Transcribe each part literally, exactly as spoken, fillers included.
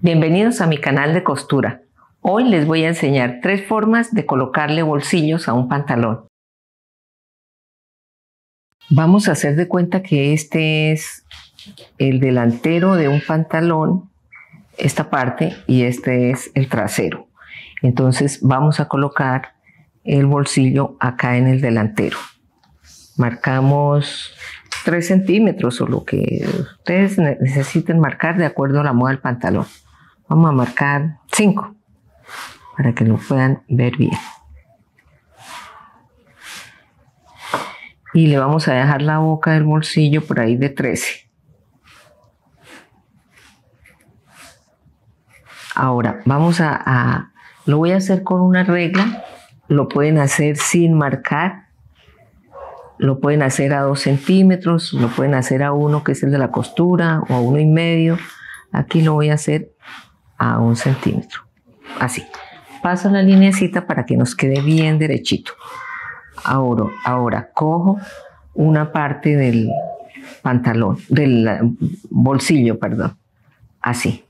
Bienvenidos a mi canal de costura. Hoy les voy a enseñar tres formas de colocarle bolsillos a un pantalón. Vamos a hacer de cuenta que este es el delantero de un pantalón, esta parte, y este es el trasero. Entonces vamos a colocar el bolsillo acá en el delantero. Marcamos tres centímetros o lo que ustedes necesiten marcar de acuerdo a la moda del pantalón. Vamos a marcar cinco para que lo puedan ver bien. Y le vamos a dejar la boca del bolsillo por ahí de trece. Ahora vamos a, a lo voy a hacer con una regla. Lo pueden hacer sin marcar. Lo pueden hacer a dos centímetros, lo pueden hacer a uno que es el de la costura o a uno y medio. Aquí lo voy a hacer a un centímetro. Así. Paso la lineecita para que nos quede bien derechito. Ahora, ahora cojo una parte del pantalón, del bolsillo, perdón. Así.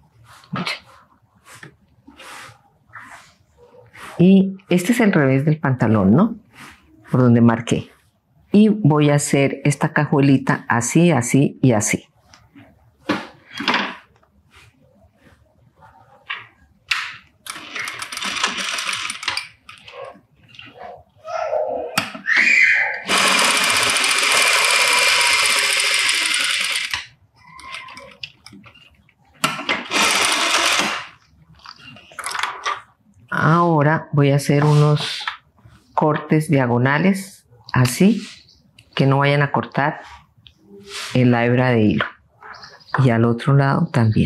Y este es el revés del pantalón, ¿no? Por donde marqué. Y voy a hacer esta cajuelita así, así y así. Ahora voy a hacer unos cortes diagonales, así, que no vayan a cortar en la hebra de hilo. Y al otro lado también.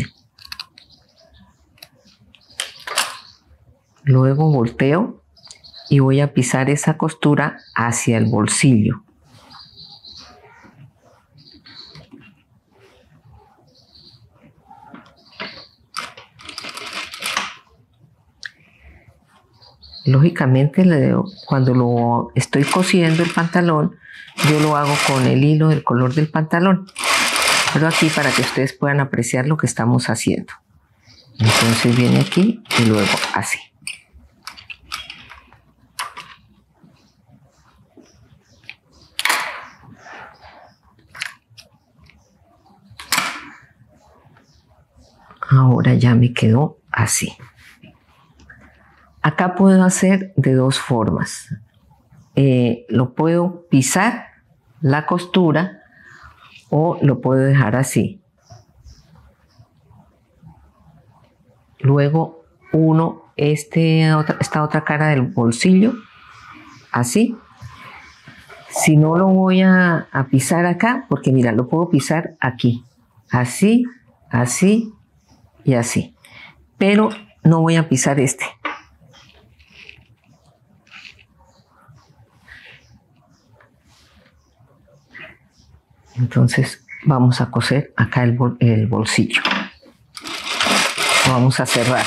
Luego volteo y voy a pisar esa costura hacia el bolsillo. Lógicamente, cuando lo estoy cosiendo el pantalón, yo lo hago con el hilo del color del pantalón. Pero aquí para que ustedes puedan apreciar lo que estamos haciendo. Entonces viene aquí y luego así. Ahora ya me quedó así. Acá puedo hacer de dos formas. Eh, lo puedo pisar la costura o lo puedo dejar así. Luego uno este, otra, esta otra cara del bolsillo, así. Si no lo voy a, a pisar acá, porque mira, lo puedo pisar aquí. Así, así y así. Pero no voy a pisar este. Entonces vamos a coser acá el, bol el bolsillo. Lo vamos a cerrar.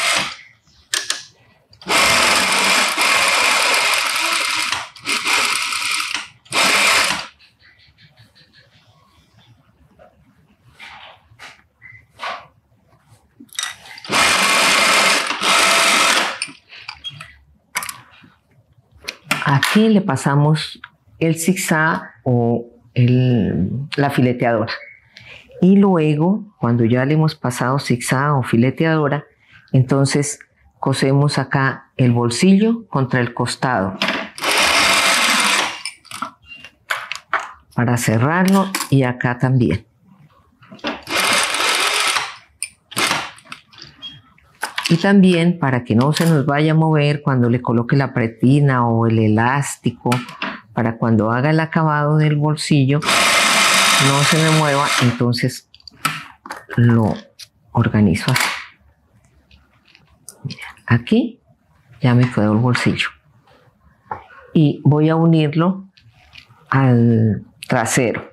Aquí le pasamos el zigzag o El, la fileteadora, y luego cuando ya le hemos pasado zigzag o fileteadora, entonces cosemos acá el bolsillo contra el costado para cerrarlo, y acá también. Y también para que no se nos vaya a mover cuando le coloque la pretina o el elástico, para cuando haga el acabado del bolsillo no se me mueva, entonces lo organizo así. Mira, aquí ya me quedó el bolsillo y voy a unirlo al trasero.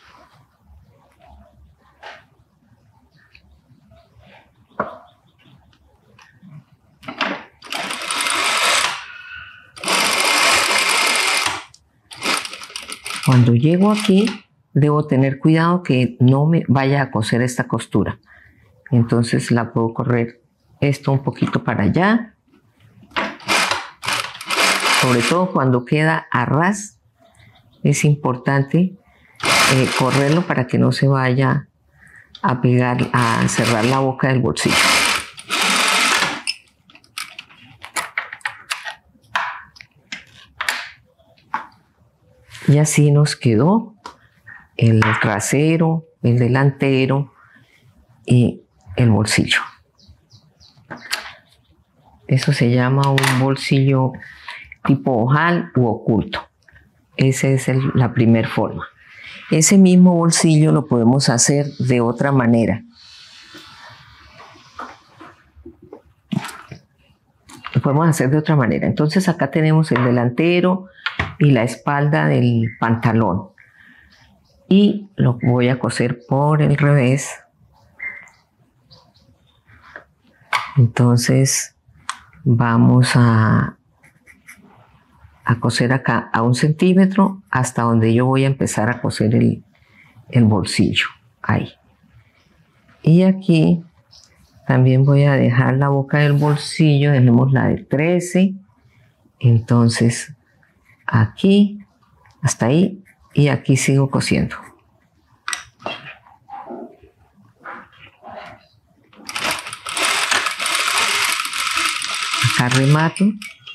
Cuando llego aquí, debo tener cuidado que no me vaya a coser esta costura. Entonces la puedo correr esto un poquito para allá. Sobre todo cuando queda a ras, es importante eh, correrlo para que no se vaya a pegar, a cerrar la boca del bolsillo. Y así nos quedó el trasero, el delantero y el bolsillo. Eso se llama un bolsillo tipo ojal u oculto. Esa es el, la primera forma. Ese mismo bolsillo lo podemos hacer de otra manera. Lo podemos hacer de otra manera. Entonces acá tenemos el delantero y la espalda del pantalón. Y lo voy a coser por el revés. Entonces vamos a, a coser acá a un centímetro hasta donde yo voy a empezar a coser el, el bolsillo. Ahí. Y aquí también voy a dejar la boca del bolsillo, dejemos la de trece. Entonces aquí, hasta ahí, y aquí sigo cosiendo. Acá remato.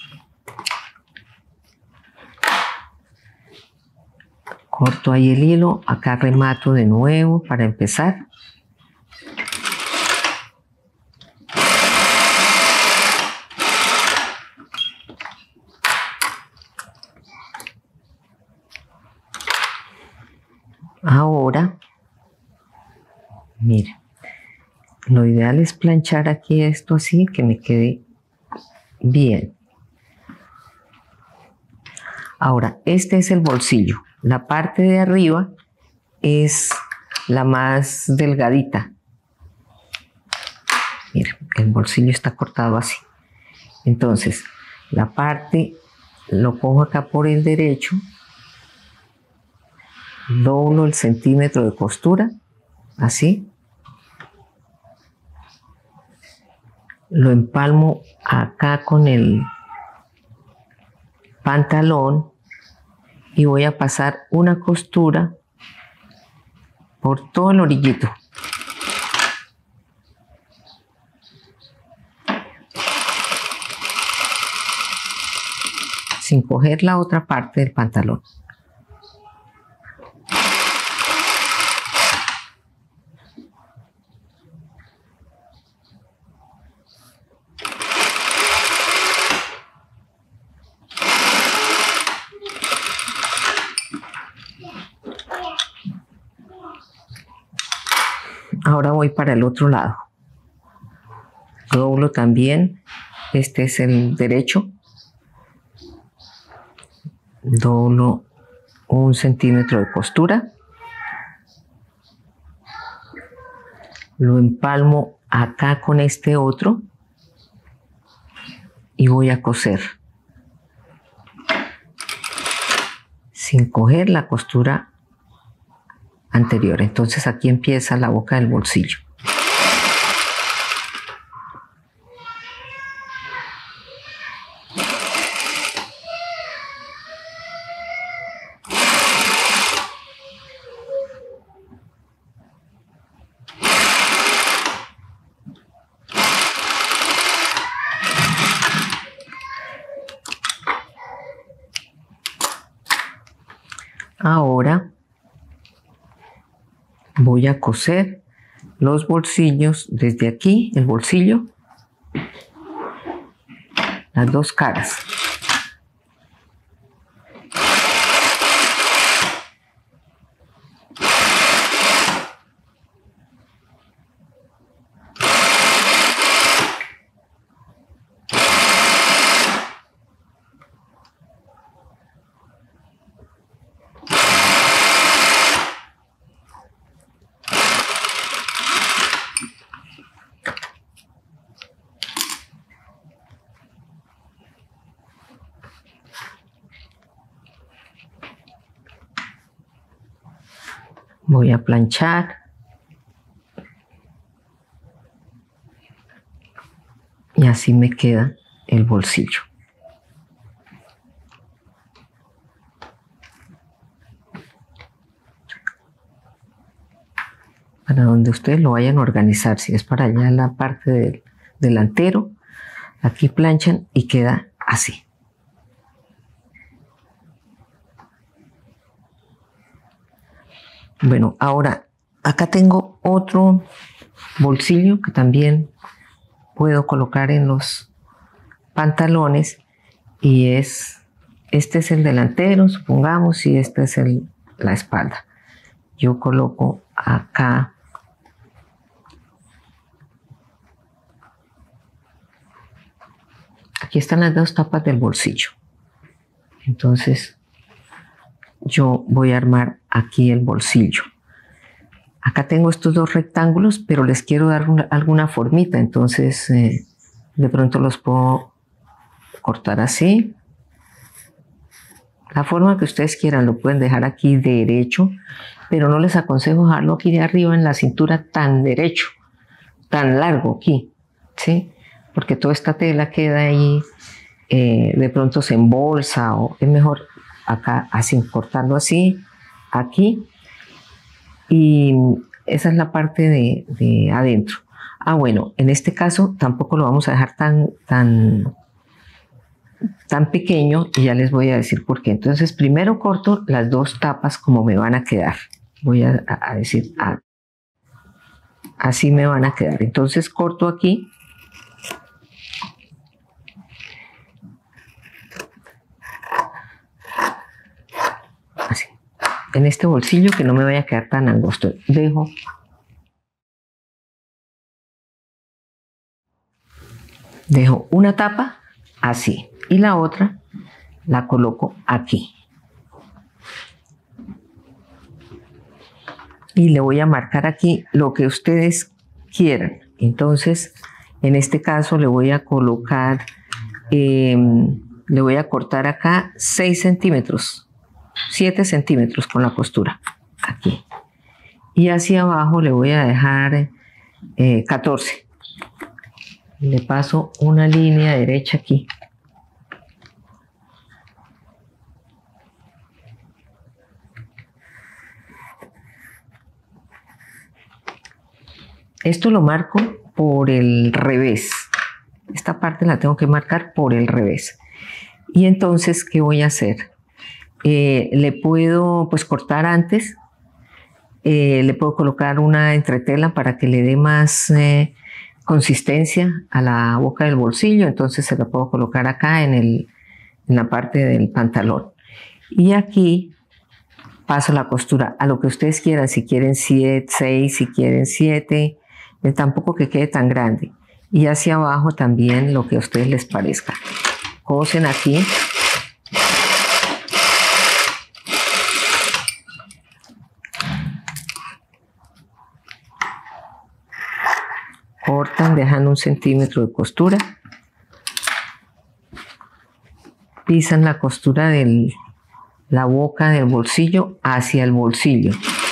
Corto ahí el hilo, acá remato de nuevo para empezar. Ahora, mire, lo ideal es planchar aquí esto así, que me quede bien. Ahora, este es el bolsillo. La parte de arriba es la más delgadita. Mire, el bolsillo está cortado así. Entonces, la parte, lo pongo acá por el derecho. Doblo el centímetro de costura, así. Lo empalmo acá con el pantalón y voy a pasar una costura por todo el orillito. Sin coger la otra parte del pantalón. Ahora voy para el otro lado. Doblo también. Este es el derecho. Doblo un centímetro de costura. Lo empalmo acá con este otro. Y voy a coser. Sin coger la costura anterior. Entonces aquí empieza la boca del bolsillo. Ahora voy a coser los bolsillos desde aquí, el bolsillo, las dos caras. Voy a planchar. Y así me queda el bolsillo. Para donde ustedes lo vayan a organizar, si es para allá la parte del delantero, aquí planchan y queda así. Bueno, ahora acá tengo otro bolsillo que también puedo colocar en los pantalones y es, este es el delantero, supongamos, y este es el, la espalda. Yo coloco acá aquí están las dos tapas del bolsillo. Entonces yo voy a armar aquí el bolsillo. Acá tengo estos dos rectángulos, pero les quiero dar una, alguna formita, entonces eh, de pronto los puedo cortar así. La forma que ustedes quieran, lo pueden dejar aquí derecho, pero no les aconsejo dejarlo aquí de arriba en la cintura tan derecho, tan largo aquí, ¿sí? Porque toda esta tela queda ahí, eh, de pronto se embolsa, o es mejor acá así, cortarlo así, aquí, y esa es la parte de, de adentro. Ah, bueno, en este caso tampoco lo vamos a dejar tan, tan, tan pequeño, y ya les voy a decir por qué. Entonces primero corto las dos tapas como me van a quedar. Voy a, a decir, ah, así me van a quedar. Entonces corto aquí. Así. En este bolsillo, que no me vaya a quedar tan angosto. Dejo dejo una tapa así y la otra la coloco aquí. Y le voy a marcar aquí lo que ustedes quieran. Entonces, en este caso le voy a colocar, eh, le voy a cortar acá seis centímetros, siete centímetros con la costura, aquí. Y hacia abajo le voy a dejar eh, catorce. Le paso una línea derecha aquí. Esto lo marco por el revés. Esta parte la tengo que marcar por el revés. Y entonces, ¿qué voy a hacer? Eh, le puedo pues cortar antes. Eh, le puedo colocar una entretela para que le dé más eh, consistencia a la boca del bolsillo. Entonces se la puedo colocar acá en, el, en la parte del pantalón. Y aquí paso la costura a lo que ustedes quieran. Si quieren siete, seis, si quieren siete. Tampoco que quede tan grande. Y hacia abajo también lo que a ustedes les parezca. Cosen aquí. Cortan, dejan un centímetro de costura. Pisan la costura de la boca del bolsillo hacia el bolsillo.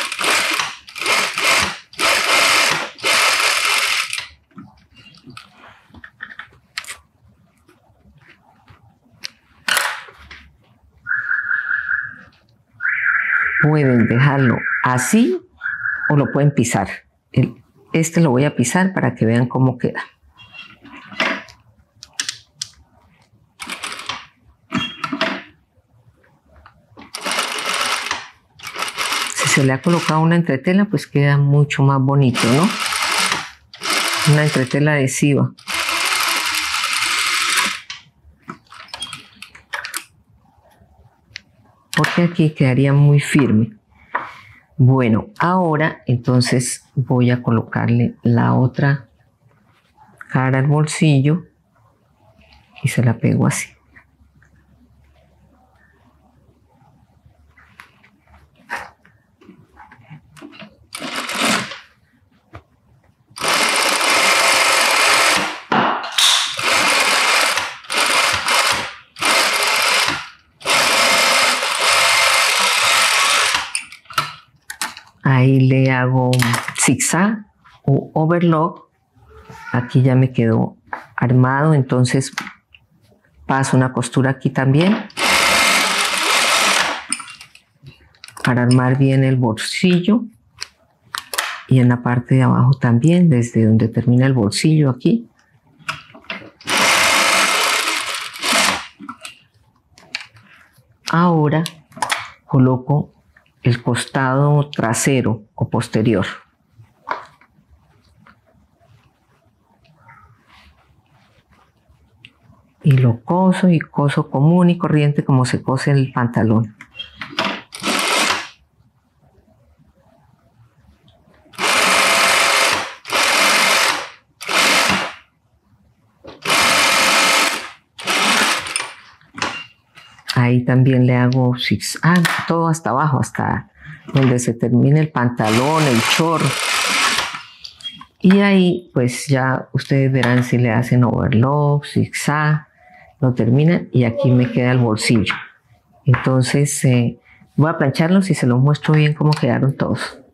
Pueden dejarlo así o lo pueden pisar. Este lo voy a pisar para que vean cómo queda. Si se le ha colocado una entretela, pues queda mucho más bonito, ¿no? Una entretela adhesiva. Porque aquí quedaría muy firme. Bueno, ahora entonces voy a colocarle la otra cara al bolsillo y se la pego así. Ahí le hago zigzag o overlock. Aquí ya me quedó armado, entonces paso una costura aquí también para armar bien el bolsillo, y en la parte de abajo también, desde donde termina el bolsillo aquí. Ahora coloco el costado trasero o posterior. Y lo coso y coso común y corriente como se cose el pantalón. Ahí también le hago zigzag, todo hasta abajo, hasta donde se termine el pantalón, el short. Y ahí pues ya ustedes verán si le hacen overlock, zigzag, lo terminan y aquí me queda el bolsillo. Entonces eh, voy a plancharlos y se los muestro bien cómo quedaron todos.